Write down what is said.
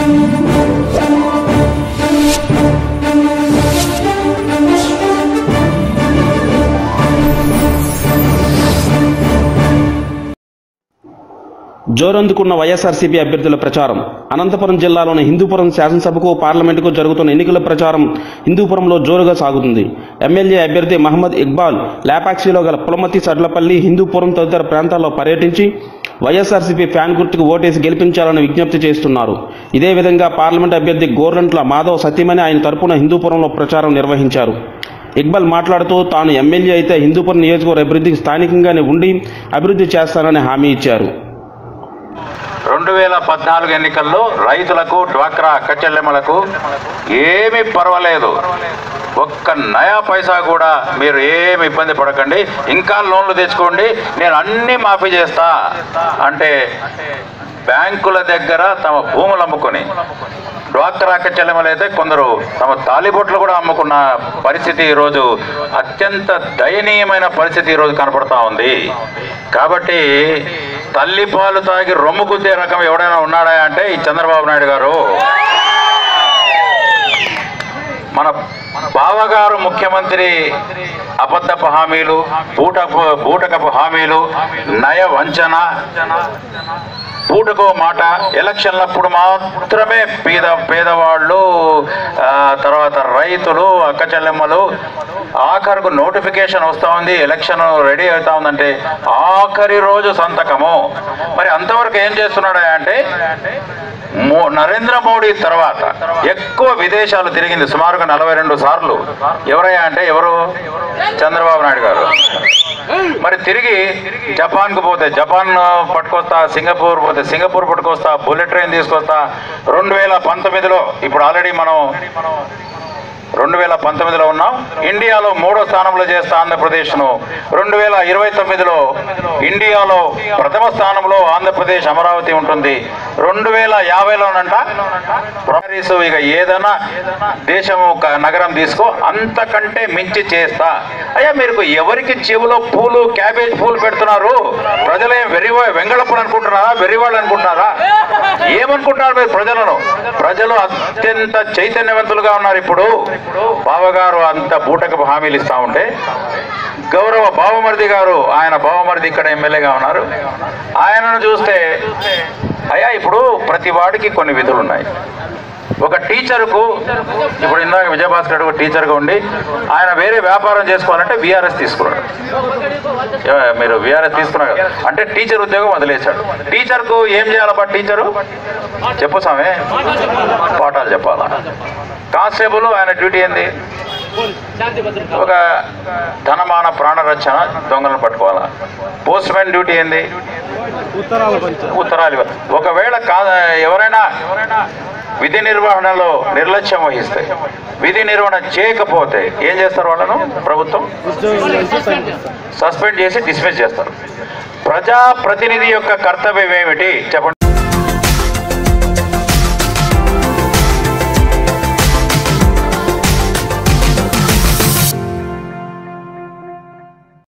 జోరందుకున్న వైఎస్ఆర్సీపీ అభ్యర్థుల ప్రచారం. అనంతపురం జిల్లాలోని హిందూపురం శాసనసభకు, పార్లమెంటుకు జరుగుతున్న ఎన్నికల ప్రచారం హిందూపురంలో జోరుగా సాగుతుంది. ఎమ్మెల్యే అభ్యర్థి మహమ్మద్ ఇక్బాల్ లేపాక్షిలో గల పులమతి, సడ్లపల్లి, హిందూపురం తదితర ప్రాంతాల్లో పర్యటించి వైఎస్ఆర్సీపీ ఫ్యాన్ గుర్తుకు ఓటేసి గెలిపించాలని విజ్ఞప్తి చేస్తున్నారు. ఇదే విధంగా పార్లమెంట్ అభ్యర్థి గోర్రంట్ల మాధవ్ సతీమణి ఆయన తరపున హిందూపురంలో ప్రచారం నిర్వహించారు. ఇక్బాల్ మాట్లాడుతూ తాను ఎమ్మెల్యే అయితే హిందూపురం నియోజకవర్గ అభివృద్ధికి స్థానికంగానే ఉండి అభివృద్ధి చేస్తానని హామీ ఇచ్చారు. 2014 ఎన్నికల్లో రైతులకు, డ్వాక్రా అక్కచెల్లెమ్మలకు ఏమీ పర్వాలేదు, ఒక్క నయా పైసా కూడా మీరు ఏమి ఇబ్బంది పడకండి, ఇంకా లోన్లు తెచ్చుకోండి, నేను అన్నీ మాఫీ చేస్తా అంటే బ్యాంకుల దగ్గర తమ భూములు అమ్ముకొని, డ్వాక్రా అక్కచెల్లెమ్మలు అయితే కొందరు తమ తాలిబొట్లు కూడా అమ్ముకున్న పరిస్థితి ఈరోజు, అత్యంత దయనీయమైన పరిస్థితి ఈరోజు కనపడతా ఉంది. కాబట్టి తల్లి పాలు తాగి రొమ్ము గుద్దే రకం ఎవడైనా ఉన్నాడా అంటే ఈ చంద్రబాబు నాయుడు గారు. మన బావగారు ముఖ్యమంత్రి అబద్ధపు హామీలు, బూటకపు హామీలు, నయ వంచన, పూటకో మాట, ఎలక్షన్లప్పుడు మాత్రమే పేదవాళ్ళు, తర్వాత రైతులు, అక్కచెల్లెమ్మలు, ఆఖరుకు నోటిఫికేషన్ వస్తూ ఉంది, ఎలక్షన్ రెడీ అవుతా ఉందంటే ఆఖరి రోజు సంతకము. మరి అంతవరకు ఏం చేస్తున్నాడా అంటే నరేంద్ర మోడీ తర్వాత ఎక్కువ విదేశాలు తిరిగింది, సుమారుగా 42 సార్లు. ఎవరయ్యా అంటే ఎవరు? చంద్రబాబు నాయుడు గారు. మరి తిరిగి జపాన్కు పోతే జపాన్ పట్టుకొస్తా, సింగపూర్ పోతే సింగపూర్ పట్టుకొస్తా, బుల్లెట్ ట్రైన్ తీసుకొస్తా. 2019లో ఇప్పుడు ఆల్రెడీ మనం 2019లో ఉన్నాం, ఇండియాలో 3వ స్థానంలో చేస్తా ఆంధ్రప్రదేశ్ను. 2029లో ఇండియాలో ప్రథమ స్థానంలో ఆంధ్రప్రదేశ్ అమరావతి ఉంటుంది. 2050లోనంట ప్యారిస్, ఇక ఏదైనా దేశము నగరం తీసుకో, అంతకంటే మించి చేస్తా. అయ్యా మీరు ఎవరికి చెవులో పూలు, క్యాబేజ్ పూలు పెడుతున్నారు? ప్రజలే వెంగళపులు అనుకుంటున్నారా, వెర్రివాళ్ళు అనుకుంటున్నారా? ఏమనుకుంటున్నారు మీరు ప్రజలను? ప్రజలు అత్యంత చైతన్యవంతులుగా ఉన్నారు. ఇప్పుడు బావగారు అంత బూటకపు హామీలు ఇస్తా ఉంటే, గౌరవ బావమరిది గారు, ఆయన బావమరిది ఇక్కడ ఎమ్మెల్యేగా ఉన్నారు, ఆయనను చూస్తే అయ్యా ఇప్పుడు ప్రతి వాడికి కొన్ని విధులు ఉన్నాయి. ఒక టీచర్కు, ఇప్పుడు ఇందాక విజయభాస్కర్ రెడ్డి టీచర్గా ఉండి ఆయన వేరే వ్యాపారం చేసుకోవాలంటే విఆర్ఎస్ తీసుకున్నాడు. మీరు విఆర్ఎస్ తీసుకున్నారు అంటే టీచర్ ఉద్యోగం వదిలేశాడు. టీచర్కు ఏం చేయాలబ్బా? టీచరు చెప్పు సామే, పాఠాలు చెప్పాలా. కానిస్టేబుల్ ఆయన డ్యూటీ ఏంది? ఒక ధనమాన ప్రాణరక్షణ, దొంగలను పట్టుకోవాలా. పోస్ట్ మ్యాన్ డ్యూటీ ఏంది? ఉత్తరాలు. ఒకవేళ ఎవరైనా విధి నిర్వహణలో నిర్లక్ష్యం వహిస్తే, విధి నిర్వహణ చేయకపోతే ఏం చేస్తారు? వాళ్ళను ప్రభుత్వం సస్పెండ్ చేసి డిస్మిస్ చేస్తారు. ప్రజాప్రతినిధి యొక్క కర్తవ్యం ఏమిటి చెప్పండి.